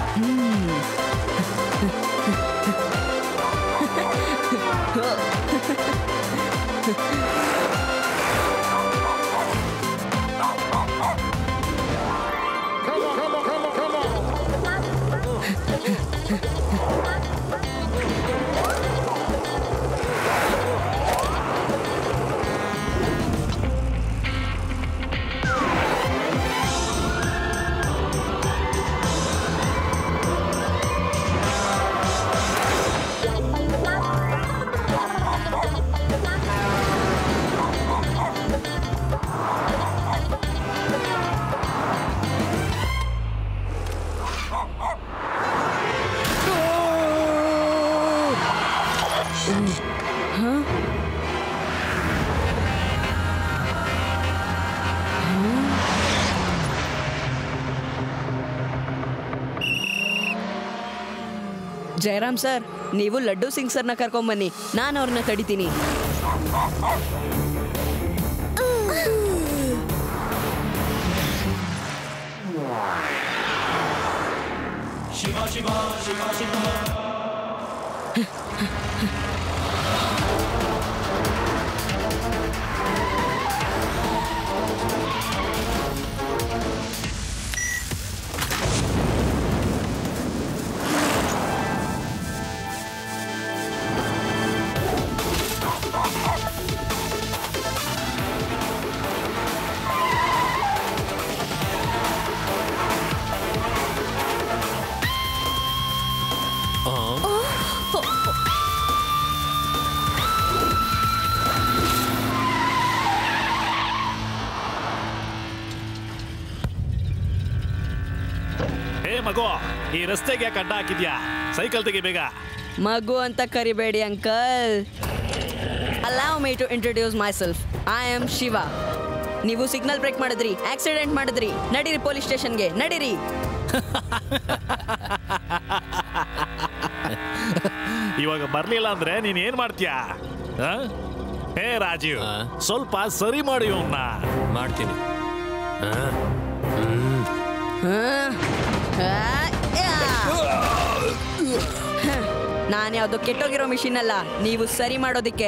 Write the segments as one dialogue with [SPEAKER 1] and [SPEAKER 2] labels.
[SPEAKER 1] Jayaram sir, ನೀವು ಲಡ್ಡು ಸಿಂಗ್ ಸರ್ನ ಕರ್ಕೊಂಬನ್ನಿ, ನಾನು ಅವ್ರನ್ನ ತಡಿತೀನಿ. ಶಿವ ಶಿವ ಶಿವ ಶಿವ.
[SPEAKER 2] ಮಗು, ಈ ರಸ್ತೆಗೆ ಯಾಕೆ ಅಡ್ಡ ಹಾಕಿದ್ಯಾ? ಸೈಕಲ್ ತೆಗಿ ಬೇಗ.
[SPEAKER 1] ಮಗು ಅಂತ ಕರಿಬೇಡಿ uncle. Allow me to introduce myself. I am Shiva. ನೀವು ಸಿಗ್ನಲ್ ಬ್ರೇಕ್ ಮಾಡಿದ್ರಿ, ಆಕ್ಸಿಡೆಂಟ್ ಮಾಡಿದ್ರಿ. ನಡೀರಿ ಪೊಲೀಸ್ ಸ್ಟೇಷನ್ಗೆ, ನಡೀರಿ.
[SPEAKER 2] ಇವಾಗ ಬರ್ಲಿಲ್ಲ ಅಂದ್ರೆ ನೀನ್ ಏನ್ ಮಾಡ್ತೀಯಾ? ಹೇ ರಾಜೀವ್, ಸ್ವಲ್ಪ ಸರಿ ಮಾಡಿ ಅವನ್ನ.
[SPEAKER 3] ಮಾಡ್ತೀನಿ.
[SPEAKER 1] ನಾನು ಯಾವ್ದು ಕೆಟ್ಟೋಗಿರೋ ಮಿಷಿನ್ ಅಲ್ಲ, ನೀವು ಸರಿ ಮಾಡೋದಿಕ್ಕೆ.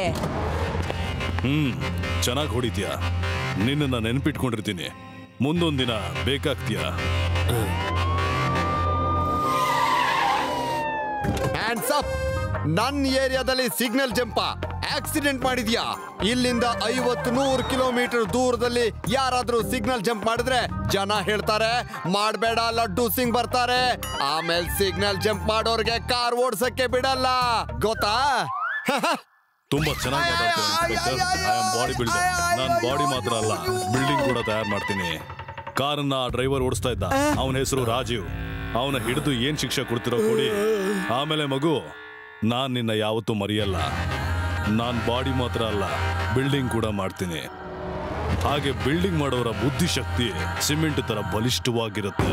[SPEAKER 4] ಚೆನ್ನಾಗಿ ಹೊಡಿತೀಯ. ನಿನ್ನ ನೆನ್ಪಿಟ್ಕೊಂಡಿರ್ತೀನಿ. ಮುಂದೊಂದ್ ದಿನ ಬೇಕಾಗ್ತೀಯ.
[SPEAKER 5] Hands up. ನನ್ನ ಏರಿಯಾದಲ್ಲಿ ಸಿಗ್ನಲ್ ಜಂಪ ಆಕ್ಸಿಡೆಂಟ್ ಮಾಡಿದ್ಯಾ? ಇಲ್ಲಿಂದ 50-100 ಕಿಲೋಮೀಟರ್ ದೂರದಲ್ಲಿ ಯಾರಾದ್ರೂ ಸಿಗ್ನಲ್ ಜಂಪ್ ಮಾಡಿದ್ರೆ ಜನ ಹೇಳ್ತಾರೆ ಮಾಡಬೇಡ, ಲಡ್ಡು ಸಿಂಗ್ ಬರ್ತಾರೆ. ಆಮೇಲೆ ಸಿಗ್ನಲ್ ಜಂಪ್ ಮಾಡೋರ್ಗೆ ಕಾರ್ ಓಡ್ಸಕ್ಕೆ ಬಿಡಲ್ಲ, ಗೊತ್ತಾ?
[SPEAKER 4] ತುಂಬಾ ಚೆನ್ನಾಗಿ ಬಾಡಿ ಬಿಲ್ಡರ್. ನಾನು ಬಾಡಿ ಮಾತ್ರ ಅಲ್ಲ, ಬಿಲ್ಡಿಂಗ್ ಕೂಡ ತಯಾರು ಮಾಡ್ತೀನಿ. ಕಾರನ್ನ ಡ್ರೈವರ್ ಓಡಿಸ್ತಾ ಇದ್ದ, ಅವನ ಹೆಸರು ರಾಜೀವ್. ಅವನ ಹಿಡಿದು ಏನ್ ಶಿಕ್ಷೆ ಕೊಡ್ತಿರೋ ಕೊಡಿ. ಆಮೇಲೆ ಮಗು, ನಾನ್ ನಿನ್ನ ಯಾವತ್ತೂ ಮರೆಯಲ್ಲ. ನಾನ್ ಬಾಡಿ ಮಾತ್ರ ಅಲ್ಲ, ಬಿಲ್ಡಿಂಗ್ ಕೂಡ ಮಾಡ್ತೀನಿ. ಹಾಗೆ ಬಿಲ್ಡಿಂಗ್ ಮಾಡೋರ ಬುದ್ಧಿಶಕ್ತಿ ಸಿಮೆಂಟ್ ತರ ಬಲಿಷ್ಠವಾಗಿರುತ್ತೆ.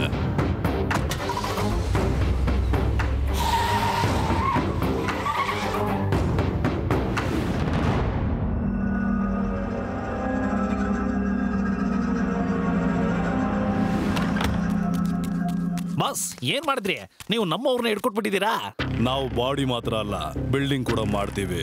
[SPEAKER 2] ಬಾಸ್, ಏನ್ ಮಾಡಿದ್ರಿ ನೀವು? ನಮ್ಮವ್ರನ್ನ ಹಿಡ್ಕೊಟ್ಬಿಟ್ಟಿದ್ದೀರಾ.
[SPEAKER 4] ನಾವು ಬಾಡಿ ಮಾತ್ರ ಅಲ್ಲ, ಬಿಲ್ಡಿಂಗ್ ಕೂಡ ಮಾಡ್ತೀವಿ.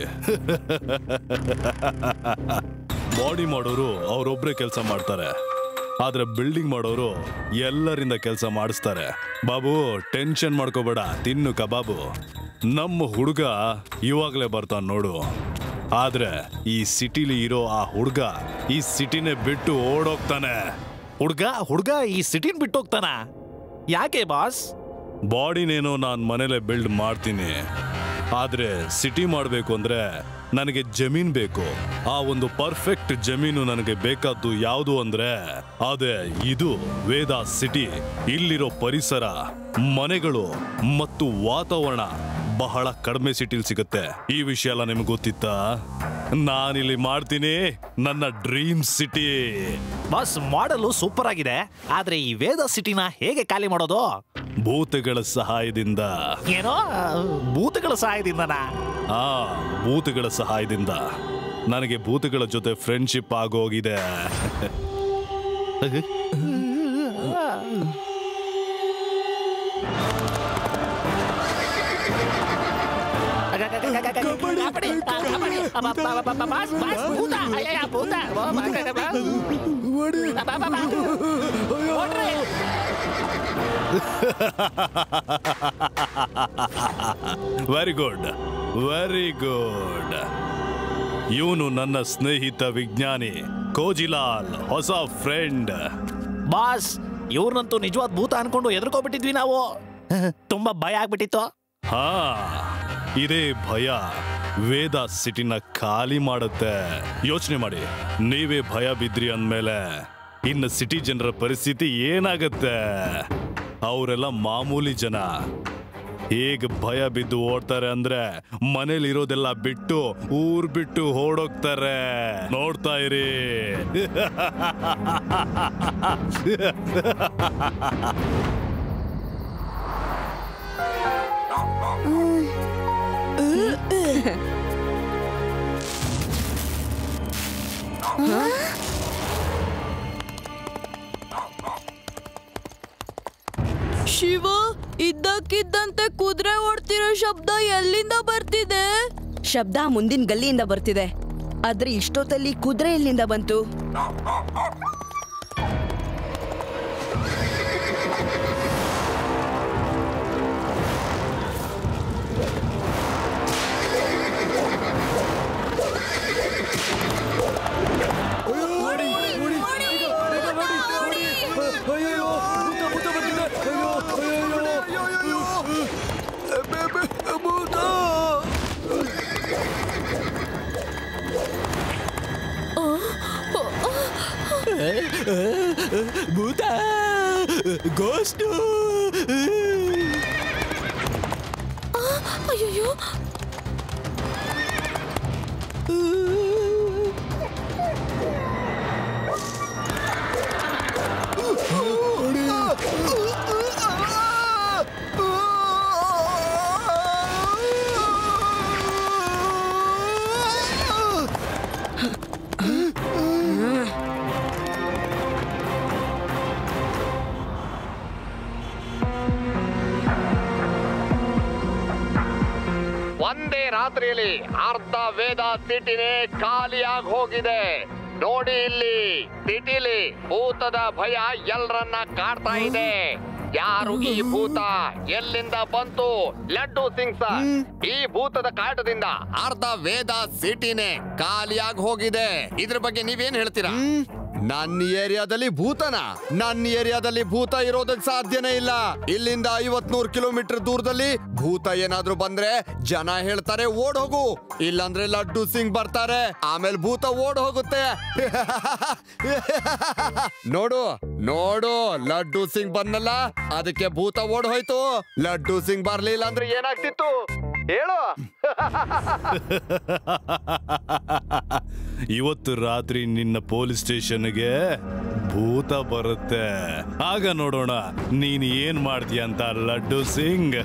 [SPEAKER 4] ಬಾಡಿ ಮಾಡೋರು ಅವರೊಬ್ಬರೇ ಕೆಲಸ ಮಾಡ್ತಾರೆ, ಆದ್ರೆ ಬಿಲ್ಡಿಂಗ್ ಮಾಡೋರು ಎಲ್ಲರಿಂದ ಕೆಲಸ ಮಾಡಿಸ್ತಾರೆ. ಬಾಬು, ಟೆನ್ಷನ್ ಮಾಡ್ಕೋಬೇಡ, ತಿನ್ನು ಕಬಾಬು. ನಮ್ಮ ಹುಡುಗ ಇವಾಗಲೇ ಬರ್ತಾನೆ ನೋಡು. ಆದ್ರೆ ಈ ಸಿಟಿಲಿ ಇರೋ ಆ ಹುಡುಗ ಈ ಸಿಟಿನೇ ಬಿಟ್ಟು ಓಡೋಗ್ತಾನೆ.
[SPEAKER 2] ಹುಡುಗ ಈ ಸಿಟಿನ ಬಿಟ್ಟು ಹೋಗ್ತಾನ? ಯಾಕೆ ಬಾಸ್?
[SPEAKER 4] ಬಾಡಿನೇನೋ ನಾನು ಮನೇಲೆ ಬಿಲ್ಡ್ ಮಾಡ್ತೀನಿ, ಆದ್ರೆ ಸಿಟಿ ಮಾಡಬೇಕು ಅಂದ್ರೆ ನನಗೆ ಜಮೀನ್ ಬೇಕು. ಆ ಒಂದು ಪರ್ಫೆಕ್ಟ್ ಜಮೀನು ನನಗೆ ಬೇಕಾದ್ದು ಯಾವುದು ಅಂದ್ರೆ ಅದೇ ಇದು ವೇದ ಸಿಟಿ. ಇಲ್ಲಿರೋ ಪರಿಸರ, ಮನೆಗಳು ಮತ್ತು ವಾತಾವರಣ ಬಹಳ ಕಡಿಮೆ ಸಿಟಿಲಿ ಸಿಗುತ್ತೆ. ಈ ವಿಷಯ ಎಲ್ಲ ನಿಮ್ಗೆ ಗೊತ್ತಿತ್ತಾ? ನಾನಿಲ್ಲಿ ಮಾಡ್ತೀನಿ ನನ್ನ ಡ್ರೀಮ್ ಸಿಟಿ.
[SPEAKER 2] ಬಾಸ್, ಮಾಡಲು ಸೂಪರ್ ಆಗಿದೆ, ಆದ್ರೆ ಈ ವೇದ ಸಿಟಿನ ಹೇಗೆ ಖಾಲಿ ಮಾಡೋದು?
[SPEAKER 4] ಭೂತಗಳ ಸಹಾಯದಿಂದ.
[SPEAKER 2] ಏನೋ ಭೂತಗಳ ಸಹಾಯದಿಂದನಾ?
[SPEAKER 4] ಭೂತಗಳ ಸಹಾಯದಿಂದ. ನನಗೆ ಭೂತಗಳ ಜೊತೆ ಫ್ರೆಂಡ್ಶಿಪ್ ಆಗೋಗಿದೆ. Very good, very good. ಇವನು ನನ್ನ ಸ್ನೇಹಿತ ವಿಜ್ಞಾನಿ ಕೋಜಿಲಾಲ್, ಹೊಸ ಫ್ರೆಂಡ್.
[SPEAKER 2] ಬಾಸ್, ಇವ್ರನ್ನಂತೂ ನಿಜವಾದ ಭೂತ ಅನ್ಕೊಂಡು ಎದ್ರಕೋಬಿಟ್ಟಿದ್ವಿ ನಾವು. ತುಂಬಾ ಭಯ ಆಗ್ಬಿಟ್ಟಿತ್ತು.
[SPEAKER 4] ಹಾ, ಇದೇ ಭಯ ವೇದ ಸಿಟಿನ ಖಾಲಿ ಮಾಡುತ್ತೆ. ಯೋಚನೆ ಮಾಡಿ, ನೀವೇ ಭಯ ಬಿದ್ರಿ ಅಂದ್ಮೇಲೆ ಇನ್ನು ಸಿಟಿ ಜನರ ಪರಿಸ್ಥಿತಿ ಏನಾಗತ್ತೆ? ಅವರೆಲ್ಲ ಮಾಮೂಲಿ ಜನ. ಹೇಗೆ ಭಯ ಬಿದ್ದು ಓಡ್ತಾರೆ ಅಂದ್ರೆ ಮನೇಲಿ ಇರೋದೆಲ್ಲ ಬಿಟ್ಟು ಊರ್ ಬಿಟ್ಟು ಓಡೋಗ್ತಾರೆ. ನೋಡ್ತಾ ಇರಿ.
[SPEAKER 3] ಶಿವ, ಇದ್ದಕ್ಕಿದ್ದಂತೆ ಕುದುರೆ ಓಡ್ತಿರೋ ಶಬ್ದ ಎಲ್ಲಿಂದ ಬರ್ತಿದೆ?
[SPEAKER 1] ಶಬ್ದ ಮುಂದಿನ ಗಲ್ಲಿಯಿಂದ ಬರ್ತಿದೆ. ಆದ್ರೆ ಇಷ್ಟೊತ್ತಲ್ಲಿ ಕುದುರೆ ಎಲ್ಲಿಂದ ಬಂತು?
[SPEAKER 6] ಭೂತ, ಗೋಸ್ಟು.
[SPEAKER 3] ಅಯ್ಯೋ,
[SPEAKER 5] ಒಂದೇ ರಾತ್ರಿಯಲ್ಲಿ ಅರ್ಧ ವೇದ ಸಿಟಿನೇ ಖಾಲಿಯಾಗಿ ಹೋಗಿದೆ. ನೋಡಿ ಇಲ್ಲಿ ಸಿಟಿಲಿ ಭೂತದ ಭಯ ಎಲ್ಲರನ್ನ ಕಾಡ್ತಾ ಇದೆ. ಯಾರು ಈ ಭೂತ? ಎಲ್ಲಿಂದ ಬಂತು? ಲಡ್ಡು ಸಿಂಗ್ ಸರ್, ಈ ಭೂತದ ಕಾಟದಿಂದ ಅರ್ಧ ವೇದ ಸಿಟಿನೇ ಖಾಲಿಯಾಗಿ ಹೋಗಿದೆ. ಇದ್ರ ಬಗ್ಗೆ ನೀವೇನ್ ಹೇಳ್ತೀರಾ? ನನ್ನ ಏರಿಯಾದಲ್ಲಿ ಭೂತನ? ನನ್ನ ಏರಿಯಾದಲ್ಲಿ ಭೂತ ಇರೋದಕ್ಕೆ ಸಾಧ್ಯನೇ ಇಲ್ಲ. ಇಲ್ಲಿಂದ 50-100 ಕಿಲೋಮೀಟರ್ ದೂರದಲ್ಲಿ ಭೂತ ಏನಾದ್ರೂ ಬಂದ್ರೆ ಜನ ಹೇಳ್ತಾರೆ ಓಡ್ ಹೋಗು, ಇಲ್ಲಾಂದ್ರೆ ಲಡ್ಡು ಸಿಂಗ್ ಬರ್ತಾರೆ, ಆಮೇಲೆ ಭೂತ ಓಡ್ ಹೋಗುತ್ತೆ. ನೋಡು ನೋಡು, ಲಡ್ಡು ಸಿಂಗ್ ಬಂದಲ್ಲ, ಅದಕ್ಕೆ ಭೂತ ಓಡ್ ಹೋಯ್ತು. ಲಡ್ಡು ಸಿಂಗ್ ಬರ್ಲಿಲ್ಲ ಅಂದ್ರೆ ಏನಾಗ್ತಿತ್ತು ಹೇಳು?
[SPEAKER 4] ಇವತ್ತು ರಾತ್ರಿ ನಿನ್ನ ಪೊಲೀಸ್ ಸ್ಟೇಷನ್ಗೆ ಭೂತ ಬರುತ್ತೆ. ಆಗ ನೋಡೋಣ ನೀನ್ ಏನ್ ಮಾಡ್ತೀಯ ಅಂತ ಲಡ್ಡು ಸಿಂಗ್.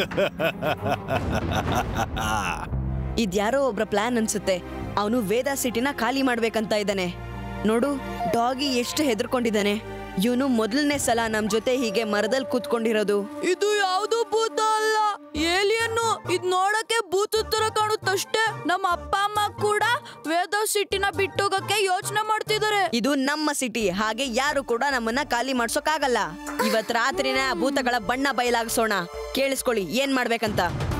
[SPEAKER 1] ಇದ್ಯಾರೋ ಒಬ್ರ ಪ್ಲಾನ್ ಅನ್ಸುತ್ತೆ. ಅವನು ವೇದ ಸಿಟಿನ ಖಾಲಿ ಮಾಡ್ಬೇಕಂತ ಇದ್ದಾನೆ. ನೋಡು, ಡಾಗಿ ಎಷ್ಟು ಹೆದರ್ಕೊಂಡಿದ್ದಾನೆ. ಇವನು ಮೊದಲನೇ ಸಲ ನಮ್ ಜೊತೆ ಹೀಗೆ ಮರದಲ್ಲಿ ಕೂತ್ಕೊಂಡಿರೋದು.
[SPEAKER 3] ಇದು ಯಾವ್ದು ಭೂತ ಅಲ್ಲ, ಏಲಿಯನ್ನು. ಇದ್ ನೋಡಕ್ಕೆ ಭೂತದ ತರ ಕಾಣುತ್ತಷ್ಟೇ. ನಮ್ಮ ಅಪ್ಪ ಅಮ್ಮ ಕೂಡ ವೇದ ಸಿಟಿನ ಬಿಟ್ಟೋಗಕ್ಕೆ ಯೋಚನೆ ಮಾಡ್ತಿದ್ದಾರೆ.
[SPEAKER 1] ಇದು ನಮ್ಮ ಸಿಟಿ, ಹಾಗೆ ಯಾರು ಕೂಡ ನಮ್ಮನ್ನ ಖಾಲಿ ಮಾಡ್ಸೋಕಾಗಲ್ಲ. ಇವತ್ ರಾತ್ರಿನೇ ಆ ಭೂತಗಳ ಬಣ್ಣ ಬಯಲಾಗಿಸೋಣ. ಕೇಳಿಸ್ಕೊಳ್ಳಿ ಏನ್ ಮಾಡ್ಬೇಕಂತ.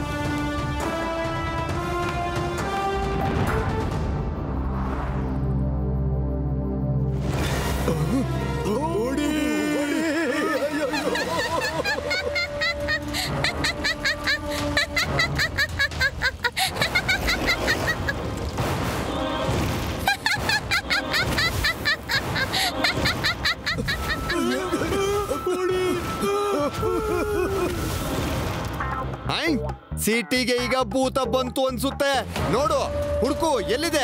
[SPEAKER 5] ಸಿಟಿಗೆ ಈಗ ಭೂತ ಬಂತು ಅನ್ಸುತ್ತೆ. ನೋಡು, ಹುಡುಕು, ಎಲ್ಲಿದೆ?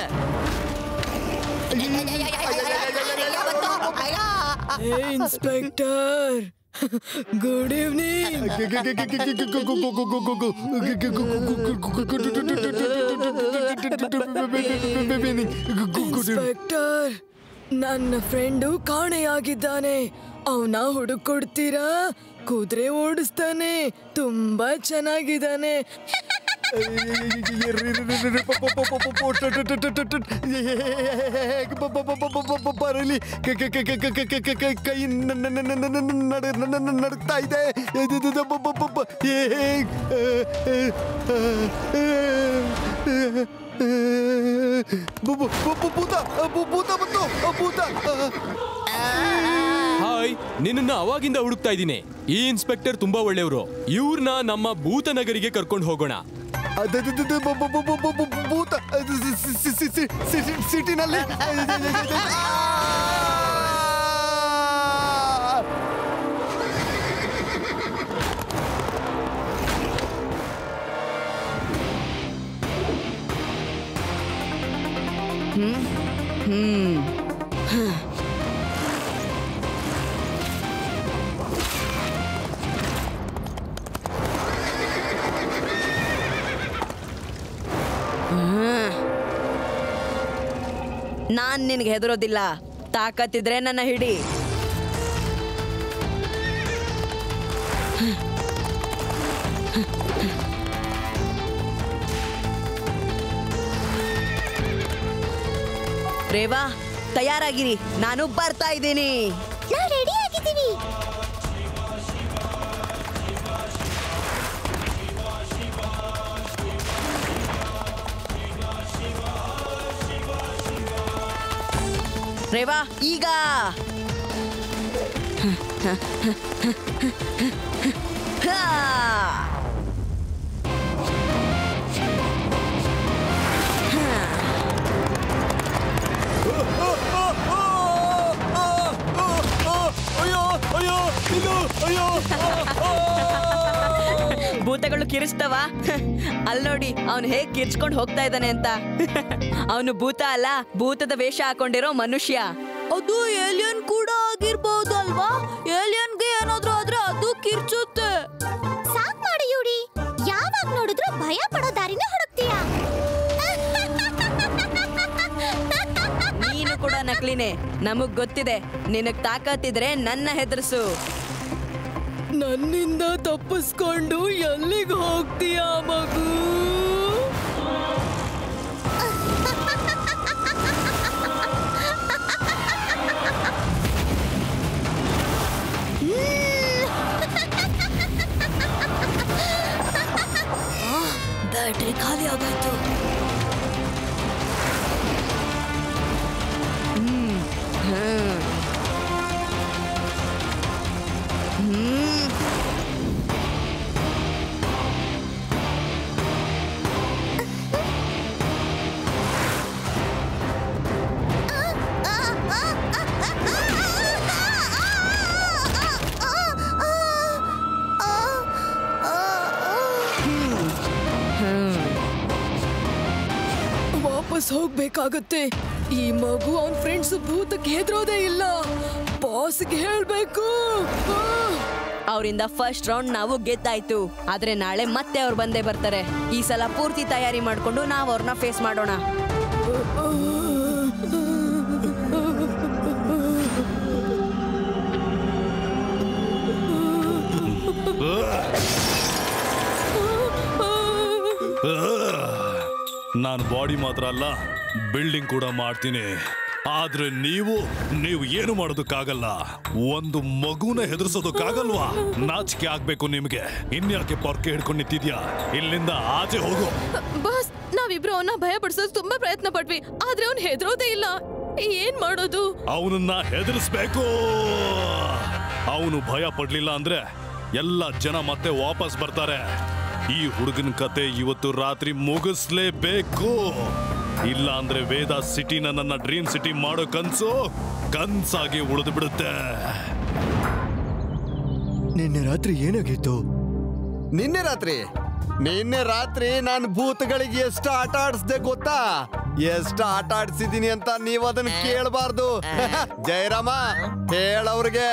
[SPEAKER 3] Inspector, good evening. ಇನ್ಸ್ಪೆಕ್ಟರ್, ನನ್ನ ಫ್ರೆಂಡು ಕಾಣೆಯಾಗಿದ್ದಾನೆ. ಅವನ ಹುಡುಕೊಡ್ತೀರಾ? ಕುದುರೆ ಓಡಿಸ್ತಾನೆ, ತುಂಬಾ ಚೆನ್ನಾಗಿದ್ದಾನೆ.
[SPEAKER 5] ಬರಲಿ ಕೈ ನಡುಕ್ತಾ ಇದೆ.
[SPEAKER 6] ಹಾಯ್, ನಿನ್ನ ಅವಾಗಿಂದ ಹುಡುಕ್ತಾ ಇದ್ದೀನಿ. ಈ ಇನ್ಸ್ಪೆಕ್ಟರ್ ತುಂಬಾ ಒಳ್ಳೆಯವರು. ಇವ್ರನ್ನ ನಮ್ಮ ಭೂತನಗರಿಗೆ ಕರ್ಕೊಂಡು ಹೋಗೋಣ.
[SPEAKER 5] ಭೂತ ಸಿಟಿನಲ್ಲಿ
[SPEAKER 1] ನಾನ್ ನಿನ್ಗೆ ಹೆದರೋದಿಲ್ಲ. ತಾಕತ್ತಿದ್ರೆ ನನ್ನ ಹಿಡಿ. ರೇವಾ, ತಯಾರಾಗಿರಿ, ನಾನು ಬರ್ತಾ ಇದ್ದೀನಿ.
[SPEAKER 7] ನಾವು ರೆಡಿ ಆಗಿದ್ದೀವಿ.
[SPEAKER 1] ರೇವಾ, ಈಗ ಭೂತಗಳು ಕಿರಿಸ್ತವ. ಅಲ್ಲಿ ನೋಡಿ ಅವನು ಹೇಗ್ ಕಿರ್ಚ್ಕೊಂಡು ಹೋಗ್ತಾ ಇದ್ದಾನೆ ಅಂತ. ಅವನು ಭೂತ ಅಲ್ಲ, ಭೂತದ ವೇಷ ಹಾಕೊಂಡಿರೋ ಮನುಷ್ಯ.
[SPEAKER 3] ಅದು ಏಲಿಯನ್ ಕೂಡ ಆಗಿರ್ಬಹುದು ಅಲ್ವಾ? ಏಲಿಯನ್ಗೆ ಏನಾದ್ರೂ ಆದ್ರೆ ಅದು ಕಿರ್ಚುತ್ತೆ.
[SPEAKER 7] ಸಾಕ್ ಮಾಡಿ ಯೂಡಿ, ಯಾವಾಗ ನೋಡಿದ್ರು ಭಯ ಪಡೋ ದಾರಿನೇ ಹುಡುಕ್ತೀಯಾ?
[SPEAKER 1] ನೀನು ಕೂಡ ನಕಲಿನೇ. ನಮಗ್ ಗೊತ್ತಿದೆ, ನಿನಗ್ ತಾಕತ್ತಿದ್ರೆ ನನ್ನ ಹೆದರ್ಸು.
[SPEAKER 3] ನನ್ನಿಂದ ತಪ್ಪಿಸ್ಕೊಂಡು ಎಲ್ಲಿಗೆ ಹೋಗ್ತೀಯಾ ಮಗು? ಬ್ಯಾಟ್ರಿ ಖಾಲಿ ಆಗೋಯ್ತು. ವಾಪಸ್ ಹೋಗ್ಬೇಕಾಗತ್ತೆ. ಈ ಮಗು ಅವನ್ ಫ್ರೆಂಡ್ಸ್ ಭೂತಕ್ಕೆ ಹೆದರೋದೇ ಇಲ್ಲ. ಬಾಸ್ಗೆ ಹೇಳ್ಬೇಕು.
[SPEAKER 1] ಅವರಿಂದ ಫಸ್ಟ್ ರೌಂಡ್ ನಾವು ಗೆದ್ದಾಯ್ತು. ಆದ್ರೆ ನಾಳೆ ಮತ್ತೆ ಅವ್ರು ಬಂದೇ ಬರ್ತಾರೆ. ಈ ಸಲ ಪೂರ್ತಿ ತಯಾರಿ ಮಾಡ್ಕೊಂಡು ನಾವು ಅವ್ರನ್ನ ಫೇಸ್ ಮಾಡೋಣ.
[SPEAKER 4] ನಾನು ಬಾಡಿ ಮಾತ್ರ ಅಲ್ಲ, ಬಿಲ್ಡಿಂಗ್ ಕೂಡ ಮಾಡ್ತೀನಿ. ಆದ್ರೆ ನೀವು ಏನು ಮಾಡೋದಕ್ಕಾಗಲ್ಲ. ಒಂದು ಮಗುನ ಹೆದರ್ಸೋದಕ್ಕಾಗಲ್ವಾ? ನಾಚಿಕೆ ಆಗ್ಬೇಕು ನಿಮ್ಗೆ. ಇನ್ಯಾಕೆ ಪೊರ್ಕೆ ಹಿಡ್ಕೊಂಡು ನಿಂತಿದ್ಯಾ? ಇಲ್ಲಿಂದ ಆಚೆ ಹೋಗು.
[SPEAKER 3] ಬಾಸ್, ನಾವಿಬ್ರು ಅವನ್ನ ಭಯ ಪಡಿಸೋದು ತುಂಬಾ ಪ್ರಯತ್ನ ಪಟ್ವಿ, ಆದ್ರೆ ಅವ್ನು ಹೆದರೋದೇ ಇಲ್ಲ. ಏನ್ ಮಾಡೋದು?
[SPEAKER 4] ಅವನನ್ನ ಹೆದರ್ಸ್ಬೇಕು. ಅವನು ಭಯ ಪಡ್ಲಿಲ್ಲ ಅಂದ್ರೆ ಎಲ್ಲ ಜನ ಮತ್ತೆ ವಾಪಸ್ ಬರ್ತಾರೆ. ಈ ಹುಡುಗನ ಕತೆ ಇವತ್ತು ರಾತ್ರಿ ಮುಗಿಸ್ಲೇಬೇಕು. ಇಲ್ಲ ಅಂದ್ರೆ ವೇದ ಸಿಟಿನ ನನ್ನ ಡ್ರೀಮ್ ಸಿಟಿ ಮಾಡೋ ಕನ್ಸಾಗಿ ಉಳಿದು ಬಿಡುತ್ತೆ.
[SPEAKER 5] ನಿನ್ನೆ ರಾತ್ರಿ ಏನಾಗಿತ್ತು? ನಿನ್ನೆ ರಾತ್ರಿ ನಾನು ಭೂತಗಳಿಗೆ ಎಷ್ಟು ಆಟ ಆಡಿಸ್ದೆ ಗೊತ್ತಾ? ಎಷ್ಟು ಆಟ ಆಡಿಸಿದೀನಿ ಅಂತ ನೀವು ಅದನ್ನ ಕೇಳಬಾರ್ದು. ಜಯರಾಮ, ಹೇಳವ್ರಿಗೆ.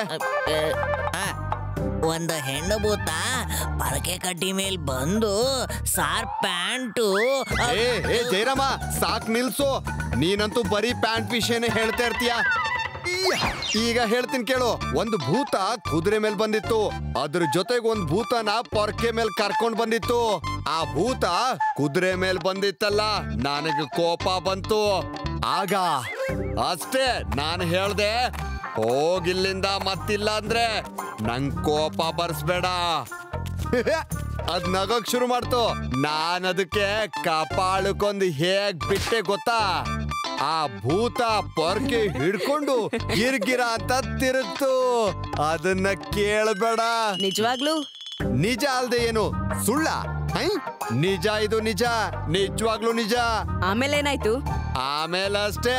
[SPEAKER 8] ಒಂದು ಹೆಣ್ಣು ಭೂತ ಪರಕೆ ಕಡ್ಡಿ ಮೇಲ್ ಬಂದು ಸಾರ್ ಪ್ಯಾಂಟು.
[SPEAKER 5] ಏ ಜಯರಾಮ, ಸಾಕ್ ನಿಲ್ಸು. ನೀನಂತೂ ಬರೀ ಪ್ಯಾಂಟ್ ವಿಷಯನೇ ಹೇಳ್ತಾ ಇರ್ತೀಯ. ಈಗ ಹೇಳ್ತೀನಿ ಕೇಳು. ಒಂದು ಭೂತ ಕುದುರೆ ಮೇಲೆ ಬಂದಿತ್ತು, ಅದ್ರ ಜೊತೆಗೆ ಒಂದು ಭೂತನ ಪೊರ್ಕೆ ಮೇಲೆ ಕರ್ಕೊಂಡ್ ಬಂದಿತ್ತು. ಆ ಭೂತ ಕುದುರೆ ಮೇಲೆ ಬಂದಿತ್ತಲ್ಲ, ನನಗೆ ಕೋಪ ಬಂತು. ಆಗ ಅಷ್ಟೇ ನಾನು ಹೇಳ್ದೆ, ಹೋಗಿಲ್ಲಿಂದ ಮತ್ತಿಲ್ಲ ಅಂದ್ರೆ ನಂಗ್ ಕೋಪ ಬರ್ಸ್ಬೇಡ. ಅದ್ ನಗೋಕ್ ಶುರು ಮಾಡ್ತು. ನಾನ್ ಅದಕ್ಕೆ ಕಪಾಳಕ್ಕೊಂದು ಹೇಗ್ ಬಿಟ್ಟೆ ಗೊತ್ತಾ? ಆ ಭೂತ ಪೊರ್ಕೆ ಹಿಡ್ಕೊಂಡು ಗಿರ್ಗಿರ ಅಂತ ತಿರುಗ್ತು. ಅದನ್ನ ಕೇಳಬೇಡ.
[SPEAKER 1] ನಿಜವಾಗ್ಲೂ
[SPEAKER 5] ನಿಜ ಅಲ್ದೆ ಏನು ಸುಳ್ಳ? ನಿಜ, ಇದು ನಿಜ, ನಿಜವಾಗ್ಲೂ ನಿಜ.
[SPEAKER 1] ಆಮೇಲೆ ಏನಾಯ್ತು?
[SPEAKER 5] ಆಮೇಲೆ ಅಷ್ಟೇ.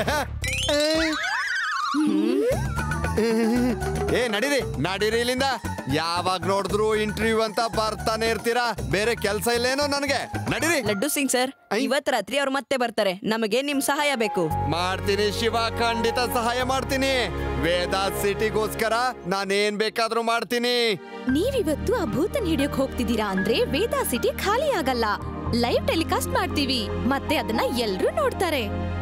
[SPEAKER 5] ಏ ನಡೀರಿ ನಡೀರಿ ಇಲ್ಲಿಂದ. ಯಾವಾಗ ನೋಡಿದ್ರು ಇಂಟರ್ವ್ಯೂ ಅಂತ ಬರ್ತಾನೆ ಇರ್ತೀರಾ, ಬೇರೆ ಕೆಲ್ಸ ಇಲ್ಲೇನೋ ನನಗೆ. ನಡೀರಿ.
[SPEAKER 1] ಲಡ್ಡು ಸಿಂಗ್ ಸರ್, ಇವತ್ ರಾತ್ರಿ ಅವ್ರು ಮತ್ತೆ ಬರ್ತಾರೆ. ನಮಗೆ ನಿಮ್ ಸಹಾಯ ಬೇಕು.
[SPEAKER 5] ಮಾಡ್ತೀನಿ ಶಿವ, ಖಂಡಿತ ಸಹಾಯ ಮಾಡ್ತೀನಿ. ವೇದ ಸಿಟಿಗೋಸ್ಕರ ನಾನೇನ್ ಬೇಕಾದ್ರೂ ಮಾಡ್ತೀನಿ.
[SPEAKER 7] ನೀವಿವತ್ತು ಆ ಭೂತನ್ ಹಿಡಿಯೋಕ್ ಹೋಗ್ತಿದ್ದೀರಾ ಅಂದ್ರೆ ವೇದಾ ಸಿಟಿ ಖಾಲಿ ಆಗಲ್ಲ. ಲೈವ್ ಟೆಲಿಕಾಸ್ಟ್ ಮಾಡ್ತೀವಿ, ಮತ್ತೆ ಅದನ್ನ ಎಲ್ರೂ ನೋಡ್ತಾರೆ.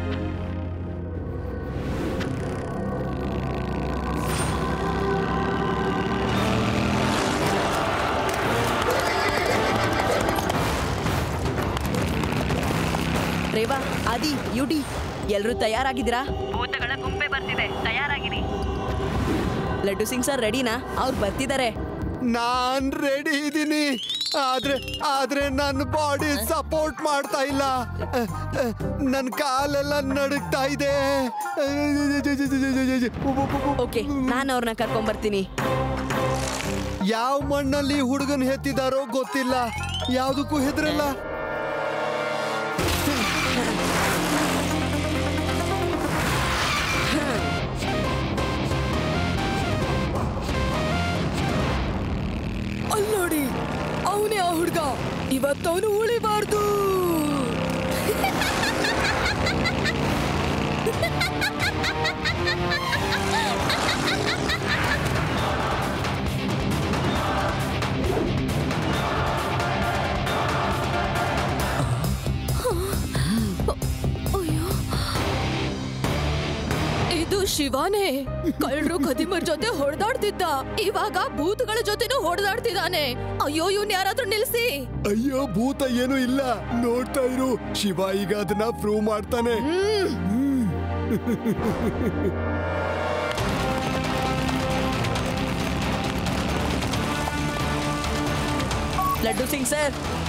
[SPEAKER 1] ರೇವಾ, ಆದಿ, ಯುಡಿ, ಎಲ್ರೂ ತಯಾರಾಗಿದ್ದೀರಾ?
[SPEAKER 9] ಭೂತಗಳ ಗುಂಪೆ ಬರ್ತಿದೆ, ತಯಾರಾಗಿರಿ.
[SPEAKER 1] ಲಡ್ಡು ಸಿಂಗ್ ಸರ್ ರೆಡಿನಾ? ಅವ್ರು ಬರ್ತಿದ್ದಾರೆ.
[SPEAKER 5] ನಾನ್ ರೆಡಿ ಇದ್ದೀನಿ. ಆದ್ರೆ ನನ್ನ ಬಾಡಿ ಸಪೋರ್ಟ್ ಮಾಡ್ತಾ ಇಲ್ಲ. ನನ್ನ ಕಾಲೆಲ್ಲ ನಡುಗ್ತಾ ಇದೆ.
[SPEAKER 1] ಓಕೆ, ನಾನು ಅವ್ರನ್ನ ಕರ್ಕೊಂಡ್ ಬರ್ತೀನಿ.
[SPEAKER 5] ಯಾವ ಮಣ್ಣಲ್ಲಿ ಹುಡುಗನ್ ಹೆತ್ತಿದಾರೋ ಗೊತ್ತಿಲ್ಲ, ಯಾವ್ದಕ್ಕೂ ಹೆದ್ರಲ್ಲ.
[SPEAKER 3] ಅಲ್ಲೋಡಿ, ಅವನೇ ಆ ಹುಡ್ಗ. ಇವತ್ತವನು ಉಳಿಬಾರ್ದು. ಇದು ಶಿವಾನೇ. ಕಳ್ಳರು ಖದೀಮರ್ ಜೊತೆ ಹೊಡೆದಾಡ್ತಿದ್ದ, ಇವಾಗ ಭೂತಗಳ ಜೊತೆನೂ ಹೊಡೆದಾಡ್ತಿದ್ದಾನೆ. ಅಯ್ಯೋ, ಇವ್ನ್ ಯಾರಾದ್ರೂ ನಿಲ್ಸಿ.
[SPEAKER 5] ಅಯ್ಯೋ, ಭೂತ ಏನು ಇಲ್ಲ, ನೋಡ್ತಾ ಇರು. ಶಿವ ಈಗ ಅದನ್ನ ಪ್ರೂವ್ ಮಾಡ್ತಾನೆ.
[SPEAKER 1] ಲಡ್ಡು ಸಿಂಗ್ ಸರ್,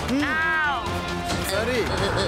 [SPEAKER 5] ಸರಿ.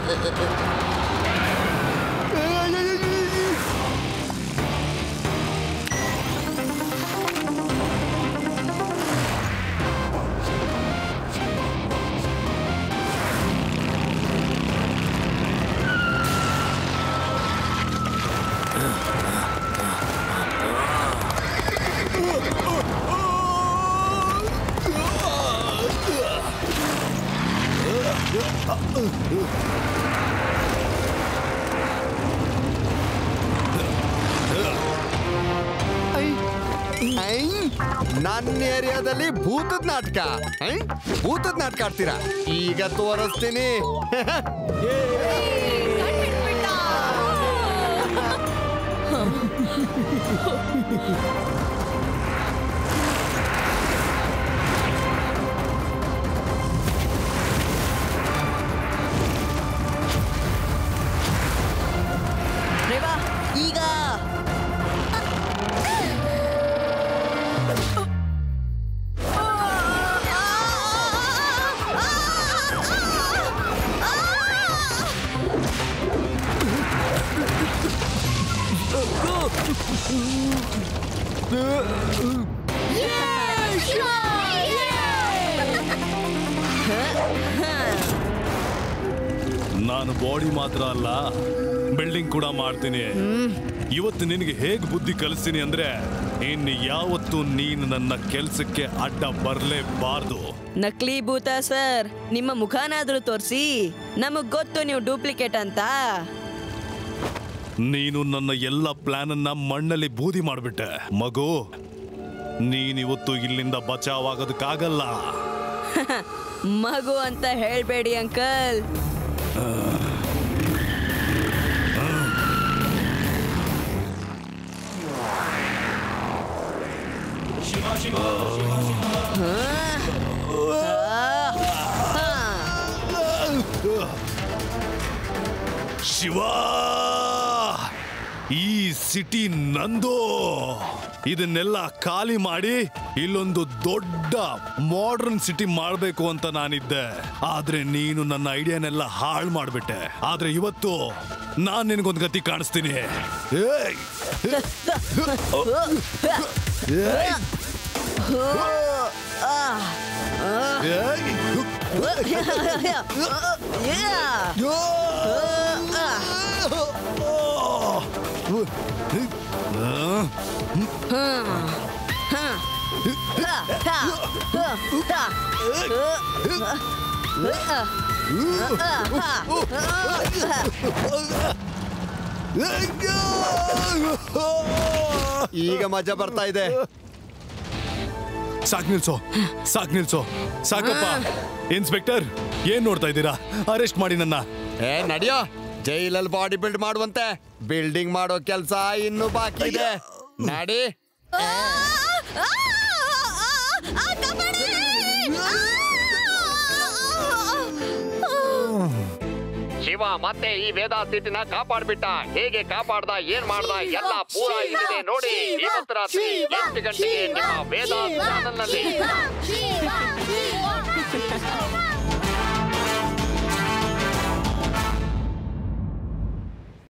[SPEAKER 5] ನನ್ನ ಏರಿಯಾದಲ್ಲಿ ಭೂತದ ನಾಟಕ, ಭೂತದ ನಾಟಕ ಆಡ್ತೀರಾ? ಈಗ ತೋರಿಸ್ತೀನಿ.
[SPEAKER 1] ರೇವಾ, ಈಗ
[SPEAKER 4] ನಾನು ಬಾಡಿ ಮಾತ್ರ ಅಲ್ಲ, ಬಿಲ್ಡಿಂಗ್ ಕೂಡ ಮಾಡ್ತೀನಿ. ಇವತ್ತು ನಿನಗೆ ಹೇಗ್ ಬುದ್ಧಿ ಕಲಿಸ್ತೀನಿ ಅಂದ್ರೆ, ಇನ್ನು ಯಾವತ್ತು ನೀನು ನನ್ನ ಕೆಲ್ಸಕ್ಕೆ ಅಡ್ಡ ಬರ್ಲೇಬಾರ್ದು.
[SPEAKER 1] ನಕಲಿ ಭೂತ ಸರ್, ನಿಮ್ಮ ಮುಖನಾದ್ರೂ ತೋರಿಸಿ. ನಮಗ್ ಗೊತ್ತು ನೀವು ಡೂಪ್ಲಿಕೇಟ್ ಅಂತ.
[SPEAKER 4] ನೀನು ನನ್ನ ಎಲ್ಲ ಪ್ಲಾನ್ ಅನ್ನ ಮಣ್ಣಲ್ಲಿ ಬೂದಿ ಮಾಡ್ಬಿಟ್ಟೆ ಮಗು. ನೀನಿವತ್ತು ಇಲ್ಲಿಂದ ಬಚಾವಾಗೋದಕ್ಕಾಗಲ್ಲ.
[SPEAKER 1] ಮಗು ಅಂತ ಹೇಳ್ಬೇಡಿ ಅಂಕಲ್.
[SPEAKER 4] ಶಿವ, ಈ ಸಿಟಿ ನಂದು. ಇದನ್ನೆಲ್ಲ ಖಾಲಿ ಮಾಡಿ ಇಲ್ಲೊಂದು ದೊಡ್ಡ ಮಾಡರ್ನ್ ಸಿಟಿ ಮಾಡಬೇಕು ಅಂತ ನಾನಿದ್ದೆ. ಆದ್ರೆ ನೀನು ನನ್ನ ಐಡಿಯಾನೆಲ್ಲ ಹಾಳು ಮಾಡ್ಬಿಟ್ಟೆ. ಆದ್ರೆ ಇವತ್ತು ನಾನ್ ನಿನಗೊಂದು ಗತಿ ಕಾಣಿಸ್ತೀನಿ. ಏಯ್! ಏಯ್!
[SPEAKER 5] ಈಗ ಮಜಾ ಬರ್ತಾ ಇದೆ.
[SPEAKER 4] ಸಾಕ್ ನಿಲ್ಸೋ, ಸಾಕ್ ನಿಲ್ಸೋ, ಸಾಕಪ್ಪ. ಇನ್ಸ್ಪೆಕ್ಟರ್, ಏನ್ ನೋಡ್ತಾ ಇದ್ದೀರಾ? ಅರೆಸ್ಟ್ ಮಾಡಿ ನನ್ನ.
[SPEAKER 5] ನಡಿಯೋ, ಜೈಲಲ್ಲಿ ಬಾಡಿ ಬಿಲ್ಡ್ ಮಾಡುವಂತೆ. ಬಿಲ್ಡಿಂಗ್ ಮಾಡೋ ಕೆಲಸ ಇನ್ನು ಬಾಕಿ ಇದೆ. ನಡಿ. ಶಿವ ಮತ್ತೆ ಈ ವೇದ ಸಿಟಿನ ಕಾಪಾಡ್ಬಿಟ್ಟ. ಹೇಗೆ ಕಾಪಾಡ್ದ, ಏನ್ ಮಾಡ್ದ ಎಲ್ಲ ಪೂರ ಇಲ್ಲಿದೆ ನೋಡಿ. ಇವತ್ತು ರಾತ್ರಿ 8 ಗಂಟೆಗೆ ನಿಮ್ಮ ವೇದ ಚಾನಲ್ನಲ್ಲಿ.